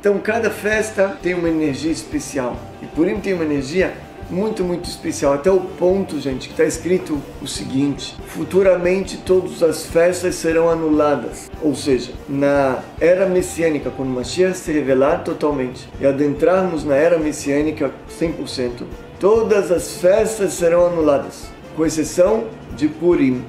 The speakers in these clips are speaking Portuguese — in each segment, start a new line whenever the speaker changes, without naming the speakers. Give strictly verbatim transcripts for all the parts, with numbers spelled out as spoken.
Então cada festa tem uma energia especial. E Purim tem uma energia muito, muito especial. Até o ponto, gente, que está escrito o seguinte: futuramente todas as festas serão anuladas. Ou seja, na era messiânica, quando Mashiach se revelar totalmente e adentrarmos na era messiânica cem por cento, todas as festas serão anuladas, com exceção de Purim.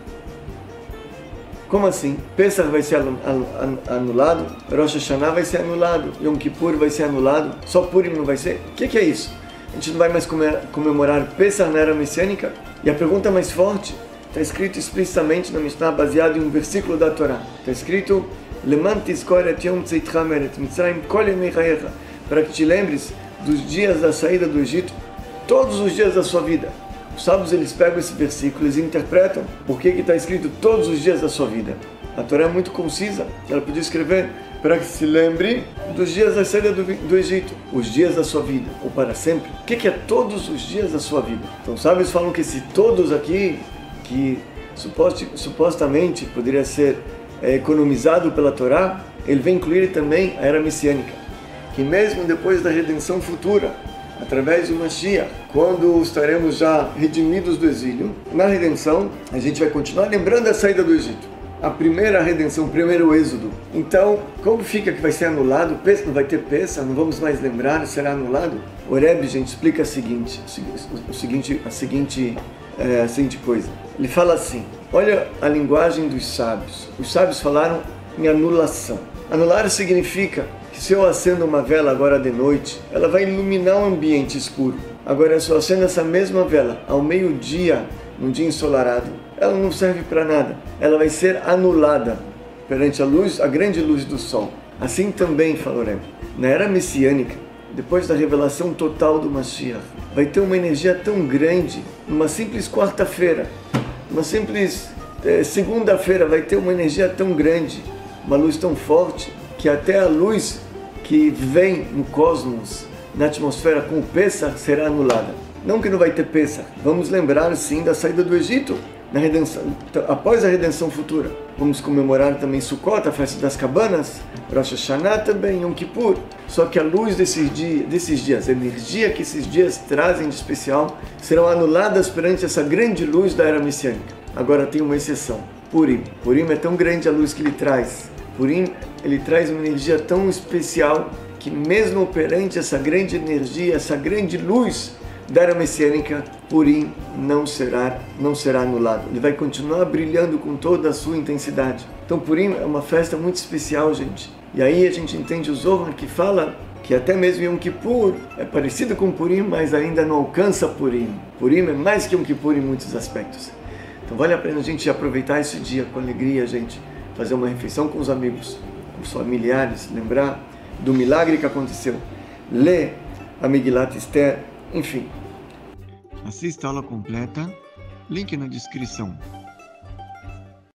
Como assim? Pesach vai ser anulado, Rosh Hashanah vai ser anulado, Yom Kippur vai ser anulado, só Purim não vai ser? O que, que é isso? A gente não vai mais comemorar Pesach na era messiânica? E a pergunta mais forte está escrito explicitamente na Mishnah, baseado em um versículo da Torá. Está escrito: Leman tizkor et yom tzeitka meret mitzrayim kol yemei chayecha, para que te lembres dos dias da saída do Egito, todos os dias da sua vida. Os sábios, eles pegam esse versículo, eles interpretam por que está escrito todos os dias da sua vida. A Torá é muito concisa, ela podia escrever para que se lembre dos dias da saída do, do Egito, os dias da sua vida, ou para sempre. O que, que é todos os dias da sua vida? Então, os sábios falam que esse todos aqui, que supost, supostamente poderia ser é, economizado pela Torá, ele vem incluir também a era messiânica, que mesmo depois da redenção futura, através do Mashiach, quando estaremos já redimidos do exílio, na redenção, a gente vai continuar lembrando a saída do Egito. A primeira redenção, o primeiro êxodo. Então, como fica que vai ser anulado? Não vai ter Pesach, não vamos mais lembrar, será anulado? O Rebbe, gente, explica a seguinte, o seguinte, a seguinte, é, a seguinte coisa. Ele fala assim: olha a linguagem dos sábios. Os sábios falaram em anulação. Anular significa que se eu acendo uma vela agora de noite, ela vai iluminar um ambiente escuro. Agora, se eu acendo essa mesma vela ao meio-dia, num dia ensolarado, ela não serve para nada. Ela vai ser anulada perante a luz, a grande luz do sol. Assim também, falou Rebbe, na era messiânica, depois da revelação total do Mashiach, vai ter uma energia tão grande, numa simples quarta-feira, uma simples eh, segunda-feira, vai ter uma energia tão grande, uma luz tão forte, que até a luz que vem no cosmos, na atmosfera com o Pesach, será anulada. Não que não vai ter Pesach, vamos lembrar sim da saída do Egito, na redenção, após a redenção futura. Vamos comemorar também Sukkot, a festa das cabanas, Rosh Hashanah também, Yom Kippur. Só que a luz desses dias, desses dias, a energia que esses dias trazem de especial, serão anuladas perante essa grande luz da era messiânica. Agora tem uma exceção, Purim. Purim é tão grande a luz que ele traz. Purim, ele traz uma energia tão especial que mesmo perante essa grande energia, essa grande luz da era messiânica, Purim não será, não será anulado. Ele vai continuar brilhando com toda a sua intensidade. Então Purim é uma festa muito especial, gente. E aí a gente entende o Zohar que fala que até mesmo Yom Kippur é parecido com Purim, mas ainda não alcança Purim. Purim é mais que Yom Kippur em muitos aspectos. Então vale a pena a gente aproveitar esse dia com alegria, gente. Fazer uma refeição com os amigos, com os familiares, lembrar do milagre que aconteceu. Ler a Megilat Esther, enfim.
Assista a aula completa, link na descrição.